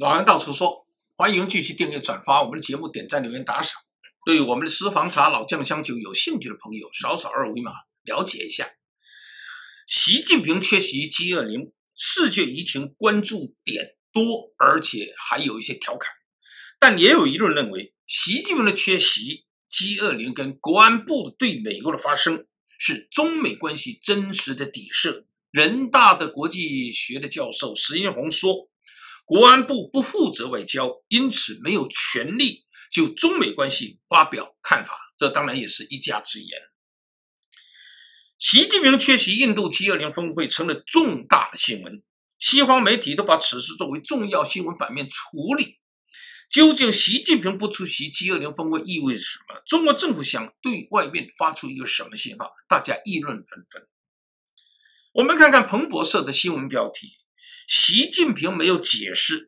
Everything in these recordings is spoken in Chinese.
老杨到处说，欢迎继续订阅转发我们的节目，点赞留言打赏。对于我们的私房茶老酱香酒有兴趣的朋友，扫扫二维码了解一下。习近平缺席 G20， 世界舆情关注点多，而且还有一些调侃。但也有舆论认为，习近平的缺席 G20 跟国安部对美国的发声，是中美关系真实的底色。人大的国际学的教授石英红说，国安部不负责外交，因此没有权利就中美关系发表看法，这当然也是一家之言。习近平缺席印度 G20 峰会成了重大的新闻，西方媒体都把此事作为重要新闻版面处理。究竟习近平不出席 G20 峰会意味着什么？中国政府想对外面发出一个什么信号？大家议论纷纷。我们看看彭博社的新闻标题，习近平没有解释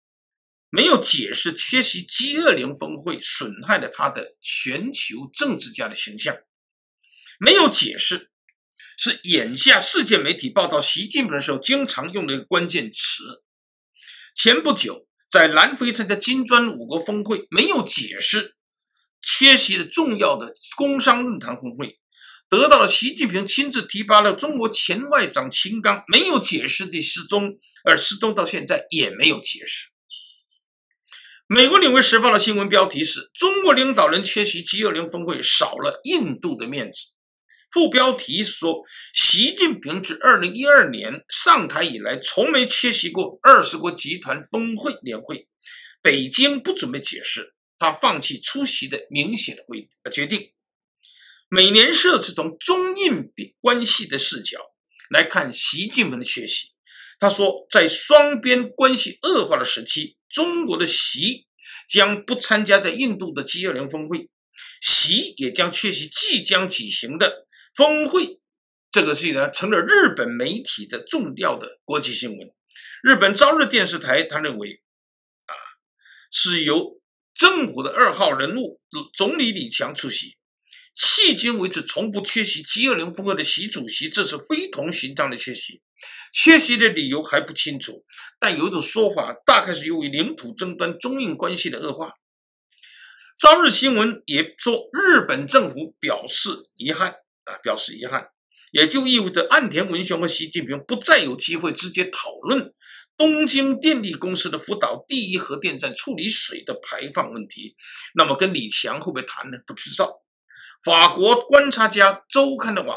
缺席 G20 峰会损害了他的全球政治家的形象。没有解释是眼下世界媒体报道习近平的时候经常用的一个关键词。前不久在南非参加金砖5国峰会，没有解释缺席了重要的工商论坛峰会，得到了习近平亲自提拔了中国前外长秦刚，没有解释的失踪，而失踪到现在也没有解释。美国《纽约时报》的新闻标题是中国领导人缺席 G20 峰会少了印度的面子，副标题说习近平自2012年上台以来从没缺席过20国集团峰会年会，北京不准备解释他放弃出席的明显的决定。美联社是从中印关系的视角来看习近平的缺席。他说，在双边关系恶化的时期，中国的习将不参加在印度的 G20 峰会，习也将缺席即将举行的峰会。这个是成了日本媒体的重要的国际新闻。日本朝日电视台他认为是由政府的2号人物总理李强出席。迄今为止从不缺席 G20 峰会的习主席，这是非同寻常的缺席。缺席的理由还不清楚，但有一种说法，大概是由于领土争端、中印关系的恶化。朝日新闻也说，日本政府表示遗憾，也就意味着岸田文雄和习近平不再有机会直接讨论东京电力公司的福岛第1核电站处理水的排放问题。那么跟李强会不会谈呢？不知道。法国观察家周刊的网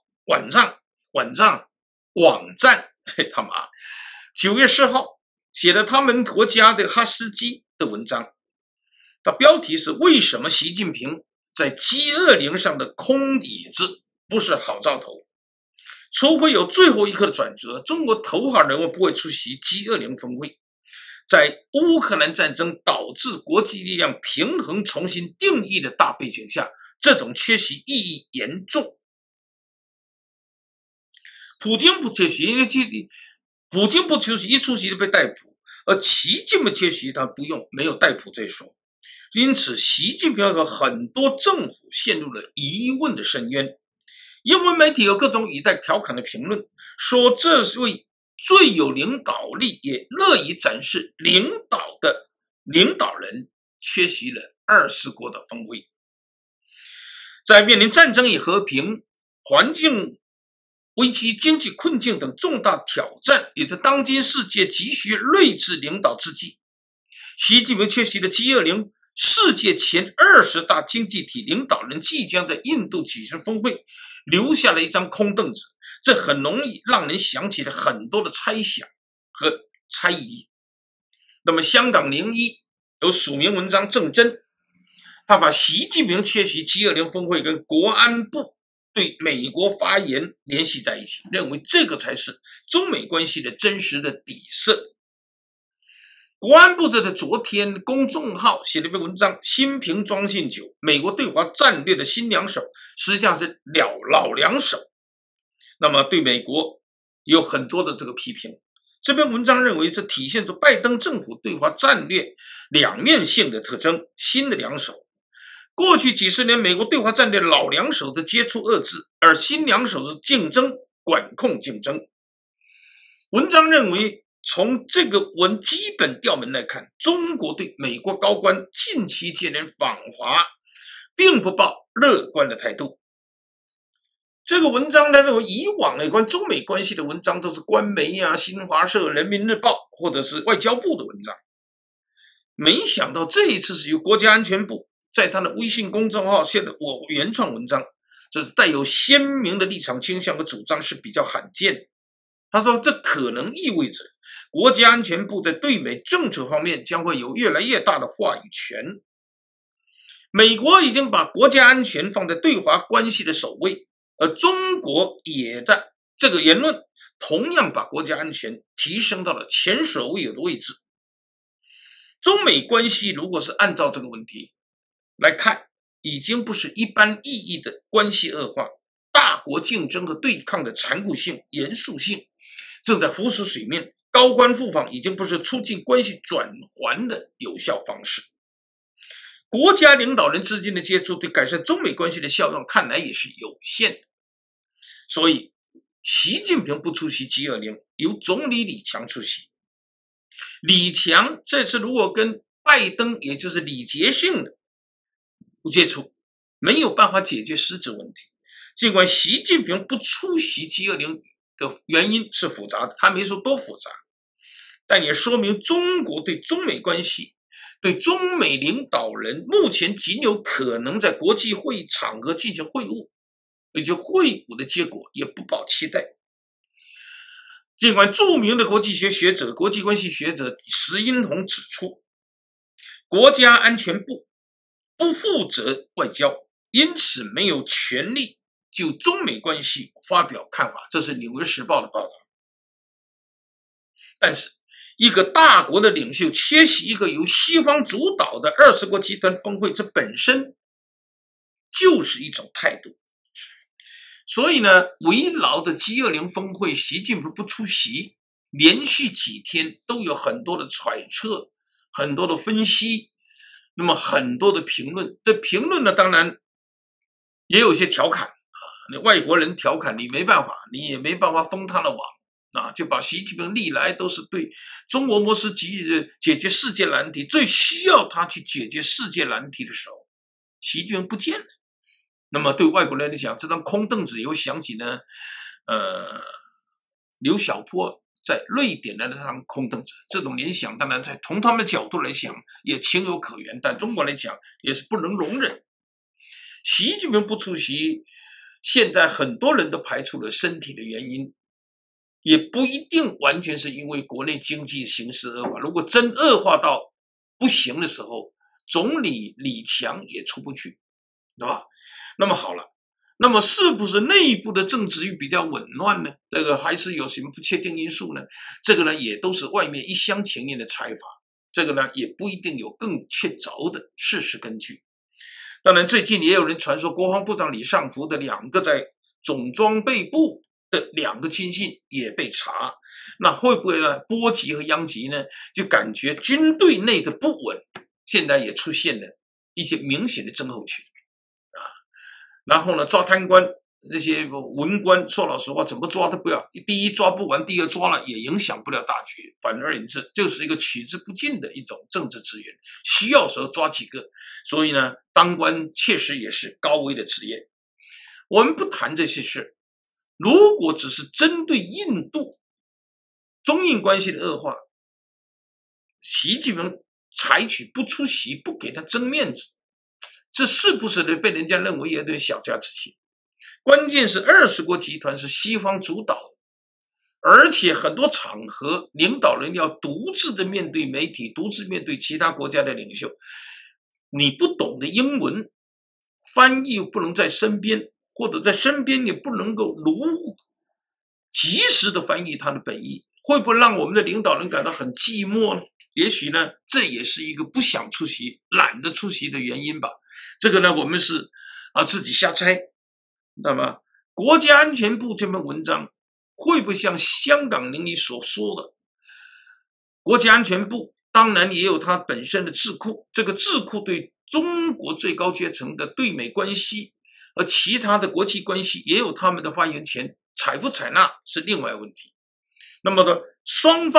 站对他妈9月4号写了他们国家的哈斯基的文章，它标题是为什么习近平在 G20 上的空椅子不是好兆头，除非有最后一刻的转折，中国头号人物不会出席 G20 峰会。在乌克兰战争导致国际力量平衡重新定义的大背景下，这种缺席意义严重。普京不缺席，因为普京不出席，一出席就被逮捕，而习近平缺席他不用，没有逮捕这一说。因此习近平和很多政府陷入了疑问的深渊。英文媒体有各种语带调侃的评论，说这位最有领导力也乐意展示领导的领导人缺席了20国的峰会。在面临战争与和平、环境危机、经济困境等重大挑战，也在当今世界急需睿智领导之际，习近平缺席了 G20 世界前20大经济体领导人即将在印度举行峰会，留下了一张空凳子，这很容易让人想起了很多的猜想和猜疑。那么香港01有署名文章郑真，他把习近平缺席 G20 峰会跟国安部对美国发言联系在一起，认为这个才是中美关系的真实的底色。国安部在昨天公众号写了一篇文章，新瓶装新酒，美国对华战略的新两手实际上是老两手。那么对美国有很多的这个批评，这篇文章认为这体现出拜登政府对华战略两面性的特征，新的两手。过去几十年美国对华战略老两手是接触遏制，而新两手是竞争、管控竞争。文章认为从这个基本调门来看，中国对美国高官近期接连访华，并不抱乐观的态度。这个文章呢，认为以往有关中美关系的文章都是官媒啊、新华社、人民日报或者是外交部的文章，没想到这一次是由国家安全部在他的微信公众号写的我原创文章，这是带有鲜明的立场倾向和主张，是比较罕见的。他说，这可能意味着国家安全部在对美政策方面将会有越来越大的话语权。美国已经把国家安全放在对华关系的首位，而中国也在这个言论同样把国家安全提升到了前所未有的位置。中美关系如果是按照这个问题来看，已经不是一般意义的关系恶化，大国竞争和对抗的残酷性、严肃性正在浮出水面，高官互访已经不是促进关系转圜的有效方式。国家领导人之间的接触对改善中美关系的效用看来也是有限的，所以习近平不出席 G20， 由总理李强出席。李强这次如果跟拜登也就是礼节性的接触，没有办法解决实质问题。尽管习近平不出席 G20 的原因是复杂的，他没说多复杂，但也说明中国对中美关系、对中美领导人目前仅有可能在国际会议场合进行会晤，也就会晤的结果也不抱期待。尽管著名的国际学者、国际关系学者石英红指出，国家安全部不负责外交，因此没有权利就中美关系发表看法，这是《纽约时报》的报道。但是一个大国的领袖缺席一个由西方主导的20国集团峰会，这本身就是一种态度。所以呢，围绕的 G20 峰会，习近平不出席，连续几天都有很多的揣测，很多的分析，那么很多的评论。这评论呢，当然也有一些调侃啊，外国人调侃你没办法，你也没办法封他的网啊，就把习近平历来都是对中国模式主义的解决世界难题，最需要他去解决世界难题的时候，习近平不见了。那么对外国人来讲，这张空凳子又想起呢，刘晓波在瑞典的那张空凳子，这种联想当然从他们的角度来讲也情有可原，但中国来讲也是不能容忍。习近平不出席，现在很多人都排除了身体的原因，也不一定完全是因为国内经济形势恶化。如果真恶化到不行的时候，总理李强也出不去，对吧？那么好了，那么是不是内部的政治比较紊乱呢？这个还是有什么不确定因素呢？这个呢，也都是外面一厢情愿的猜法，这个呢，也不一定有更确凿的事实根据。当然，最近也有人传说国防部长李尚福的2个在总装备部的2个亲信也被查，那会不会呢波及和殃及呢？就感觉军队内的不稳，现在也出现了一些明显的症候群啊。然后呢，抓贪官那些文官，说老实话，怎么抓都不要，第一抓不完，第二抓了也影响不了大局。反而言之，就是一个取之不尽的一种政治资源，需要时候抓几个。所以呢，当官确实也是高危的职业。我们不谈这些事，如果只是针对印度中印关系的恶化，习近平采取不出席，不给他争面子，这是不是被人家认为有点小家子气？关键是20国集团是西方主导的，而且很多场合领导人要独自的面对媒体，独自面对其他国家的领袖，你不懂的英文翻译又不能在身边，或者在身边也不能够及时的翻译他的本意，会不会让我们的领导人感到很寂寞呢？也许呢，这也是一个不想出席、懒得出席的原因吧。这个呢，我们是自己瞎猜。那么国家安全部这篇文章会不会像香港邻里所说的，国家安全部当然也有它本身的智库，这个智库对中国最高阶层的对美关系和其他的国际关系也有他们的发言权，采不采纳是另外问题。那么呢，双方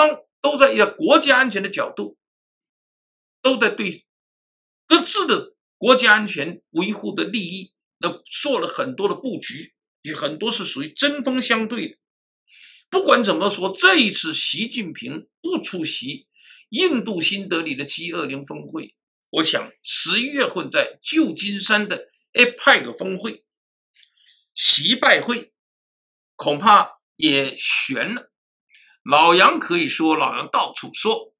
都在以国家安全的角度，都在对各自的国家安全维护的利益，做了很多的布局，也很多是属于针锋相对的。不管怎么说，这一次习近平不出席印度新德里的 G20 峰会，我想11月份在旧金山的 APEC 峰会，习拜会恐怕也悬了。老杨可以说，老杨到处说，